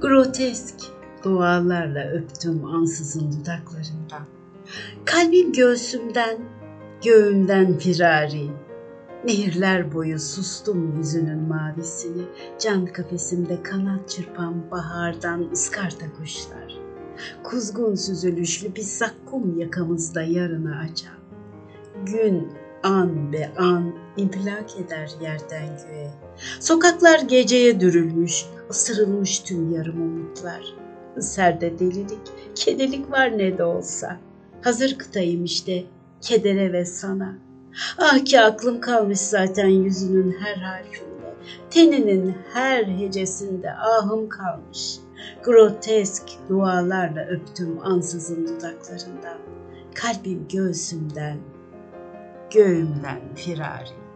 Grotesk dualarla öptüm ansızın dudaklarından. Kalbim göğsümden, göğümden firari. Nehirler boyu sustum yüzünün mavisini, can kafesimde kanat çırpan bahardan ıskarta kuşlar. Kuzgun süzülüşlü bir zakkum yakamızda yarını açan. Gün an be an infilak eder yerden göğe. Sokaklar geceye dürülmüş, ısırılmış tüm yarım umutlar. Serde delilik, kederlik var ne de olsa. Hazır kıtayım işte, kedere ve sana. Ah ki aklım kalmış zaten yüzünün her harfinde, teninin her hecesinde ahım kalmış. Grotesk dualarla öptüm ansızın dudaklarından. Kalbim göğsümden, göğümden firari.